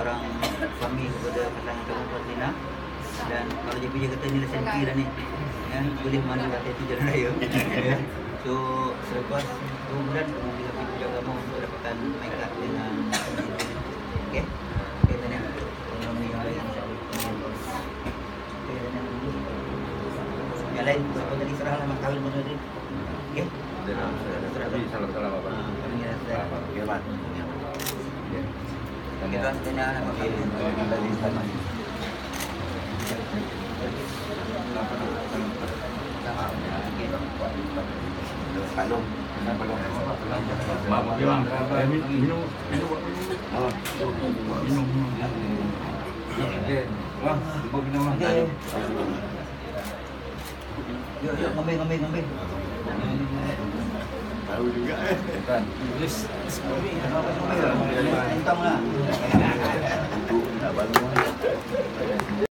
seorang suami kepada pasangan kamu Fatina. Dan kalau dia kata ni lesen P dah ni, ya, boleh mandu hati jalan raya. Ya. So selepas 2 bulan kamu bisa pergi puja agama untuk dapatkan mikat dengan okey. Okey Tania. Tolong yang lain. Okey Tania. Yang lain siapa tadi serahlah mas kahwin mana tadi. Okey. Salam apa? Kami dah sudah. Ya, Pak. Kita Tania nak kahwin. Tadi sama. Palung. Minum. Yuk, ngambil. Tahu juga kan. Entong lah. Tak balu.